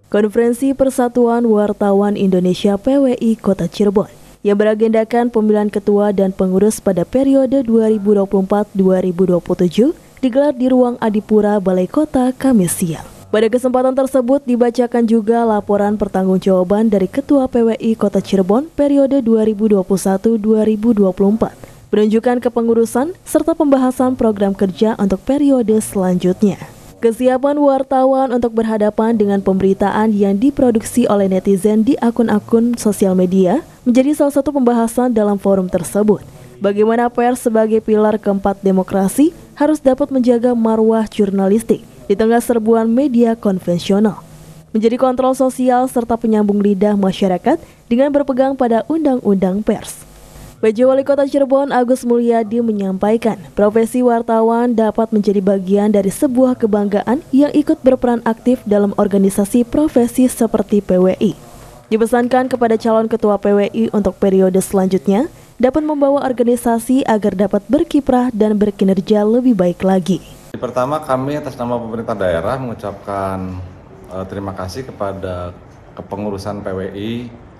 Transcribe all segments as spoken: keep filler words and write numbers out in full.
Konferensi Persatuan Wartawan Indonesia P W I Kota Cirebon yang beragendakan pemilihan ketua dan pengurus pada periode dua ribu dua puluh empat sampai dua ribu dua puluh tujuh digelar di Ruang Adipura Balai Kota Kamis siang. Pada kesempatan tersebut dibacakan juga laporan pertanggungjawaban dari Ketua P W I Kota Cirebon periode dua ribu dua puluh satu sampai dua ribu dua puluh empat, penunjukan kepengurusan serta pembahasan program kerja untuk periode selanjutnya. Kesiapan wartawan untuk berhadapan dengan pemberitaan yang diproduksi oleh netizen di akun-akun sosial media menjadi salah satu pembahasan dalam forum tersebut. Bagaimana pers sebagai pilar keempat demokrasi harus dapat menjaga marwah jurnalistik di tengah serbuan media konvensional, menjadi kontrol sosial serta penyambung lidah masyarakat dengan berpegang pada undang-undang pers. P J Wali Kota Cirebon Agus Mulyadi menyampaikan, profesi wartawan dapat menjadi bagian dari sebuah kebanggaan yang ikut berperan aktif dalam organisasi profesi seperti P W I. Dipesankan kepada calon ketua P W I untuk periode selanjutnya dapat membawa organisasi agar dapat berkiprah dan berkinerja lebih baik lagi. Pertama, kami atas nama pemerintah daerah mengucapkan uh, terima kasih kepada kepengurusan P W I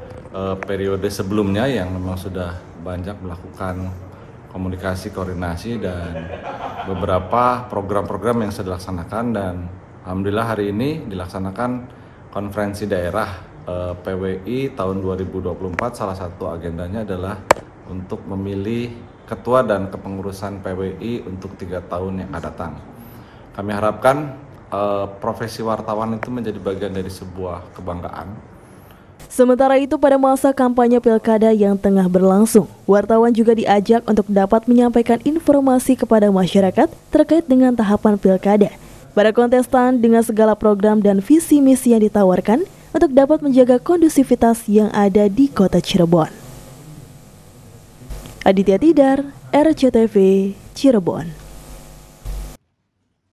uh, periode sebelumnya yang memang sudah banyak melakukan komunikasi, koordinasi, dan beberapa program-program yang sudah dilaksanakan, dan alhamdulillah hari ini dilaksanakan konferensi daerah eh, P W I tahun dua ribu dua puluh empat. Salah satu agendanya adalah untuk memilih ketua dan kepengurusan P W I untuk tiga tahun yang akan datang. Kami harapkan eh, profesi wartawan itu menjadi bagian dari sebuah kebanggaan. Sementara itu, pada masa kampanye pilkada yang tengah berlangsung, wartawan juga diajak untuk dapat menyampaikan informasi kepada masyarakat terkait dengan tahapan pilkada. Para kontestan dengan segala program dan visi misi yang ditawarkan untuk dapat menjaga kondusivitas yang ada di Kota Cirebon. Aditya Tidar, R C T V, Cirebon.